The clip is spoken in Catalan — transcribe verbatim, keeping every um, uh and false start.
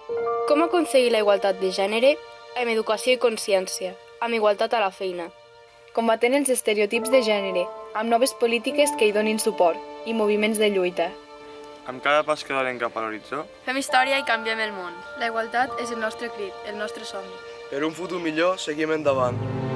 Com aconseguir la igualtat de gènere? Amb educació i consciència, amb igualtat a la feina. Combatent els estereotips de gènere, amb noves polítiques que hi donin suport i moviments de lluita. Amb cada pas que donem cap a l'horitzó, fem història i canviem el món. La igualtat és el nostre crit, el nostre somni. Per un futur millor, seguim endavant.